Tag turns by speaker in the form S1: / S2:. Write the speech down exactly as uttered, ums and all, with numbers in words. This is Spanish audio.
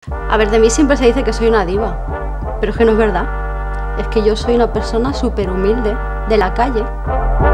S1: A ver, de mí siempre se dice que soy una diva, pero es que no es verdad. Es que yo soy una persona súper humilde, de la calle.